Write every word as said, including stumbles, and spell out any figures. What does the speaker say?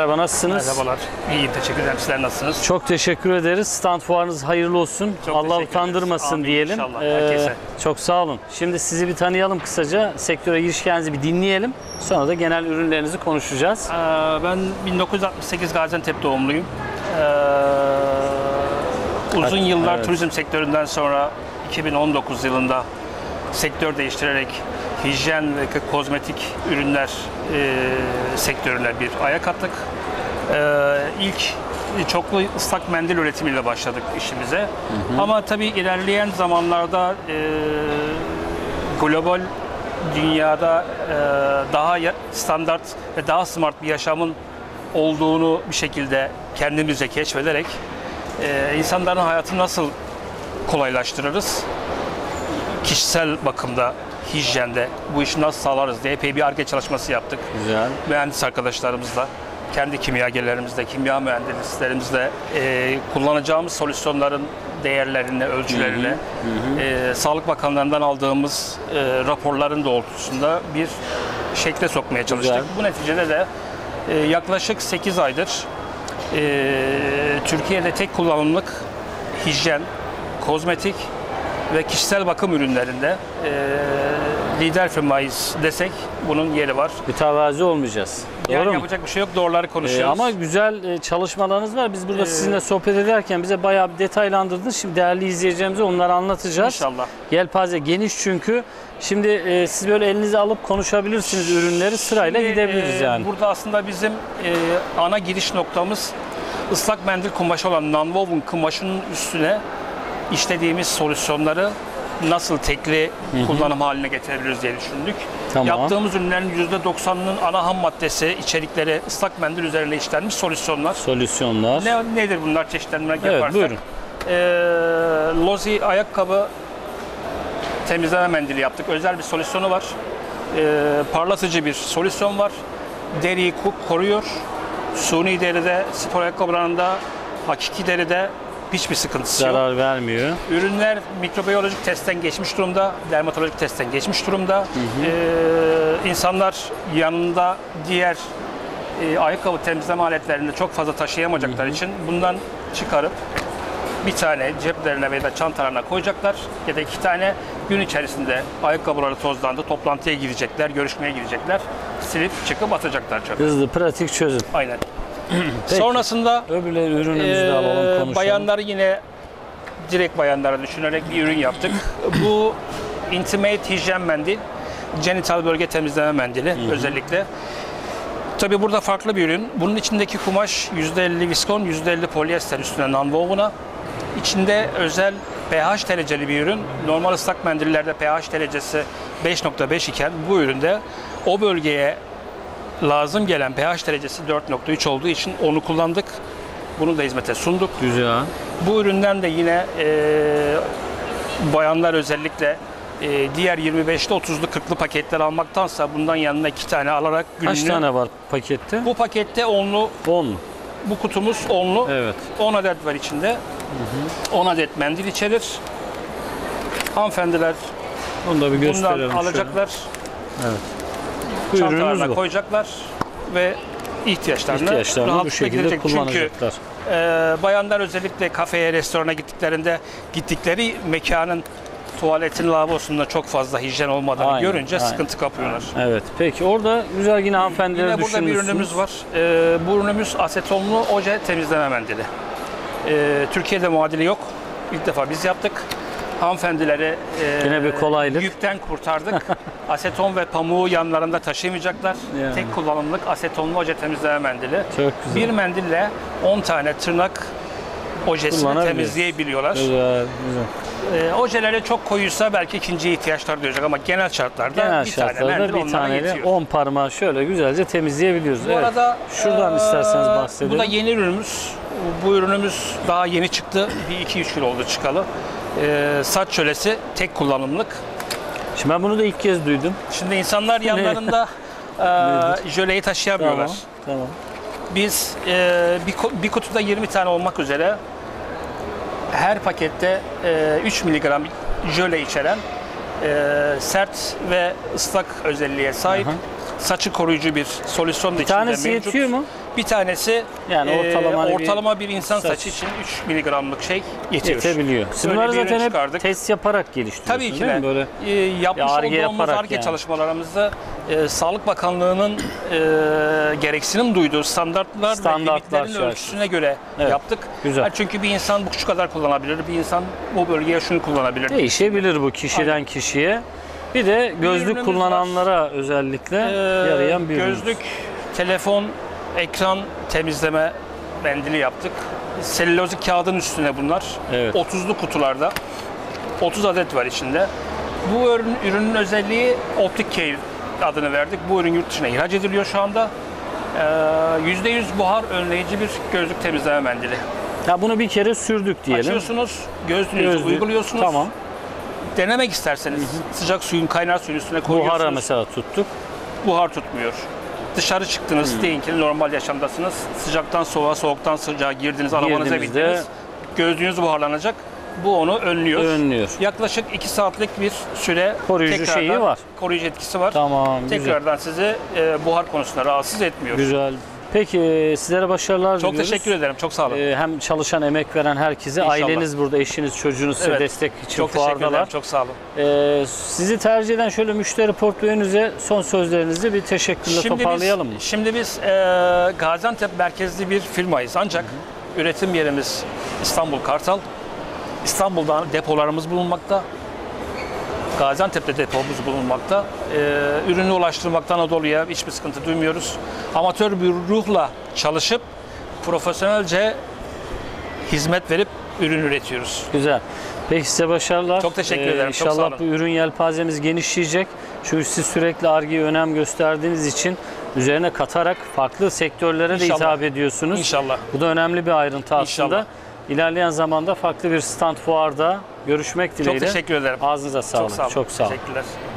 Merhaba, nasılsınız? Merhabalar. İyiyim, teşekkür ederim. Sizler nasılsınız? Çok teşekkür ederiz. Stand fuarınız hayırlı olsun. Çok Allah teşekkür utandırmasın ederiz. diyelim. İnşallah, herkese. Çok sağ olun. Şimdi sizi bir tanıyalım kısaca. Sektöre giriş hikayenizi bir dinleyelim. Sonra da genel ürünlerinizi konuşacağız. Ee, ben bin dokuz yüz altmış sekiz Gaziantep doğumluyum. Ee, uzun yıllar evet. turizm sektöründen sonra iki bin on dokuz yılında sektör değiştirerek hijyen ve kozmetik ürünler e, sektörüne bir ayak attık. Ee, ilk çoklu ıslak mendil üretimiyle başladık işimize. Hı hı. Ama tabii ilerleyen zamanlarda e, global dünyada e, daha standart ve daha smart bir yaşamın olduğunu bir şekilde kendimizce keşfederek e, insanların hayatını nasıl kolaylaştırırız? Kişisel bakımda, hijyende bu işi nasıl sağlarız diye epey bir Ar-Ge çalışması yaptık. Güzel. Mühendis arkadaşlarımızla, kendi kimyagerlerimizle, kimya mühendislerimizle e, kullanacağımız solüsyonların değerlerini, ölçülerini, hı hı. E, Sağlık Bakanlığı'ndan aldığımız e, raporların doğrultusunda bir şekle sokmaya çalıştık. Güzel. Bu neticede de e, yaklaşık sekiz aydır e, Türkiye'de tek kullanımlık hijyen, kozmetik ve kişisel bakım ürünlerinde e, lider firmayız desek bunun yeri var. Mütevazi olmayacağız. Yani Doğru mu? yapacak bir şey yok, doğruları konuşuyoruz. Ee, ama güzel e, çalışmalarınız var. Biz burada Ee, sizinle sohbet ederken bize bayağı bir detaylandırdınız. Şimdi değerli izleyicilerimize onları anlatacağız. İnşallah. Yelpaze geniş çünkü. Şimdi e, siz böyle elinize alıp konuşabilirsiniz ürünleri, sırayla Şimdi, gidebiliriz e, yani. Burada aslında bizim e, ana giriş noktamız ıslak mendil kumaşı olan nonwoven kumaşının üstüne işlediğimiz solüsyonları nasıl tekli Hı-hı. kullanım haline getirebiliriz diye düşündük. Tamam. Yaptığımız ürünlerin yüzde doksanının ana ham maddesi, içerikleri ıslak mendil üzerine işlenmiş solüsyonlar. Solüsyonlar. Ne, nedir bunlar çeşitlendirmek evet, yaparsak? Buyurun. E, Lozi ayakkabı temizleme mendili yaptık. Özel bir solüsyonu var. E, parlatıcı bir solüsyon var. Deriyi koruyor. Suni deride, spor ayakkabılarında, hakiki deride hiçbir sıkıntısı yok. Zarar vermiyor. Ürünler mikrobiyolojik testten geçmiş durumda, dermatolojik testten geçmiş durumda. Hı hı. Ee, insanlar yanında diğer e, ayakkabı temizleme aletlerini çok fazla taşıyamayacaklar hı hı. için bundan çıkarıp bir tane ceplerine veya da çantalarına koyacaklar ya da iki tane gün içerisinde ayakkabıları tozlandı, toplantıya gidecekler, görüşmeye gidecekler, silip çıkıp atacaklar çöpe. Hızlı, pratik çözüm. Aynen. Sonrasında öbürleri ürünümüzü de alalım, konuşalım. Bayanları yine direkt bayanlara düşünerek bir ürün yaptık. Bu Intimate hijyen mendil, genital bölge temizleme mendili Hı-hı. özellikle. Tabii burada farklı bir ürün. Bunun içindeki kumaş yüzde elli viskon, yüzde elli polyester üstüne nonwoven'a. İçinde özel pH dereceli bir ürün. Normal ıslak mendillerde pH derecesi beş nokta beş iken bu üründe o bölgeye lazım gelen pH derecesi dört nokta üç olduğu için onu kullandık. Bunu da hizmete sunduk. Güzel. Bu üründen de yine e, bayanlar özellikle e, diğer yirmi beşli, otuzlu, kırklı paketler almaktansa bundan yanına iki tane alarak günlük. Kaç tane var pakette? Bu pakette onlu. on. Bu kutumuz onlu. Evet. on adet var içinde. Hı hı. on adet mendil içerir. Hanımefendiler bunu da bir gösterelim. Bundan alacaklar. Şöyle. Evet. Çantalarına koyacaklar ve ihtiyaçlarını, ihtiyaçlarını bu şekilde kullanacaklar. Çünkü e, bayanlar özellikle kafeye, restorana gittiklerinde gittikleri mekanın tuvaletin, lavabosunda çok fazla hijyen olmadığını aynen, görünce aynen. sıkıntı kapıyorlar. Evet. Peki orada güzel yine hanımefendileri Yine burada bir ürünümüz var. E, bu ürünümüz asetonlu oje temizleme mendili. E, Türkiye'de muadili yok. İlk defa biz yaptık. Hanımefendileri yine bir kolaylık. Yükten kurtardık. Aseton ve pamuğu yanlarında taşımayacaklar. Yani. Tek kullanımlık asetonlu oje temizleme mendili. Çok güzel. Bir mendille on tane tırnak ojesini temizleyebiliyorlar. Güzel, güzel. E, ojeleri çok koyuysa belki ikinci ihtiyaçları duyacak ama genel şartlarda genel bir şartlarda tane mendil bir taneyle on parmağı şöyle güzelce temizleyebiliyoruz. Bu evet. arada şuradan e, isterseniz bahsedelim. Bu da yeni ürünümüz. Bu ürünümüz daha yeni çıktı. Bir iki üç yıl oldu çıkalı. E, saç jölesi tek kullanımlık. Şimdi ben bunu da ilk kez duydum. Şimdi insanlar yanlarında e, jöleyi taşıyamıyorlar. Tamam, tamam. Biz e, bir, bir kutuda yirmi tane olmak üzere her pakette e, üç miligram jöle içeren e, sert ve ıslak özelliğe sahip. Aha. Saçı koruyucu bir solüsyon da içinde mevcut. Bir tanesi yetiyor mu? Bir tanesi Yani e, ortalama hani bir ortalama bir insan saç- saçı için üç miligramlık şey yetiyor. yetebiliyor. Siz Böyle bunları bir ürün zaten hep çıkardık. test yaparak geliştiriyorsunuz Tabii ki değil de. mi? Böyle E, yapmış Ar-Ge olduğumuz yaparak Ar-Ge yani. çalışmalarımızda e, Sağlık Bakanlığı'nın e, gereksinim duyduğu standartlar, Standartlar ve limitlerin çerçevesi. ölçüsüne göre Evet, yaptık. güzel. Yani çünkü bir insan bu şu kadar kullanabilir, bir insan bu bölgeye şunu kullanabilir. değişebilir bu kişiden Aynen. kişiye. Bir de gözlük ürünümüz kullananlara özellikle Ee, yarayan bir ürün. Gözlük, telefon, ekran temizleme mendili yaptık. Selülozik kağıdın üstüne bunlar. Evet. otuzlu kutularda. otuz adet var içinde. Bu ürün, ürünün özelliği Optic Care adını verdik. Bu ürün yurt dışına ihraç ediliyor şu anda. Ee, yüzde yüz buhar önleyici bir gözlük temizleme mendili. Ya bunu bir kere sürdük diyelim. Açıyorsunuz, gözlüğünüzü Gözlük. uyguluyorsunuz. Tamam. Denemek isterseniz sıcak suyun, kaynar suyun üstüne koyuyorsunuz. Buhara mesela tuttuk. Buhar tutmuyor. Dışarı çıktınız, Hmm. deyin ki normal yaşamdasınız. Sıcaktan soğuğa, soğuktan sıcağa girdiniz, arabanıza Girdiğimizde bindiniz. Gözlüğünüz buharlanacak. Bu onu önlüyor. önlüyor. Yaklaşık iki saatlik bir süre Koruyucu tekrardan şeyi var. koruyucu etkisi var. Tamam, güzel. Tekrardan sizi e, buhar konusunda rahatsız etmiyor. Güzel. Peki sizlere başarılar Çok diliyoruz. teşekkür ederim. Çok sağ olun. Ee, hem çalışan, emek veren herkese, İnşallah. aileniz burada, eşiniz, çocuğunuz size Evet. destek için Çok teşekkür ederim. fuardalar. Çok sağ olun. Ee, sizi tercih eden şöyle müşteri portföyünüze son sözlerinizi bir teşekkürle toparlayalım mı? biz, şimdi biz e, Gaziantep merkezli bir firmayız. Ancak üretim yerimiz İstanbul Kartal. İstanbul'da depolarımız bulunmakta. Gaziantep'te depomuz bulunmakta. E, ürünü ulaştırmakta Anadolu'ya hiçbir sıkıntı duymuyoruz. Amatör bir ruhla çalışıp profesyonelce hizmet verip ürün üretiyoruz. Güzel. Peki size başarılar. Çok teşekkür ederim, çok İnşallah sağ olun. bu ürün yelpazemiz genişleyecek. Çünkü siz sürekli Ar-Ge'ye önem gösterdiğiniz için üzerine katarak farklı sektörlere de İnşallah. hitap ediyorsunuz. İnşallah. Bu da önemli bir ayrıntı aslında. İnşallah. İlerleyen zamanda farklı bir stand fuarda görüşmek dileğiyle. Çok teşekkür ederim. Ağzınıza sağlık. Çok sağ olun. Çok sağ olun. Teşekkürler.